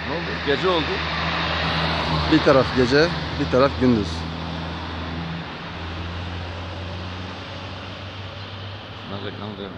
Ne oldu? Gece oldu. Bir taraf gece, bir taraf gündüz. Ben reklam diyorum.